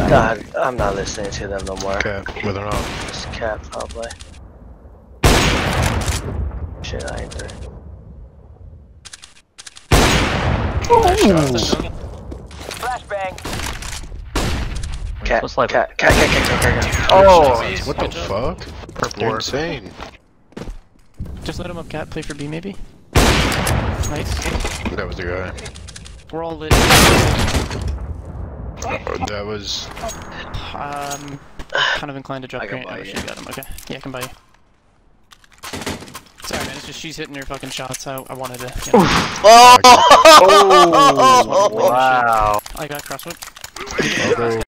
God, I'm not listening to them no more. Cap, with or not. Just cap, probably. Shit, I ain't there. Flashbang. Cat. Oh, what the fuck? Purple They're orb. insane. Just let him up, Cat. Play for B, maybe. Nice. That was the guy. We're all lit. That was. Kind of inclined to drop I can Grant. buy Oh, you. she got him. Okay. Yeah, I can buy you. Sorry, man. It's just she's hitting your fucking shots. I wanted to. You know, Oh! wow. I got crosswhip. Although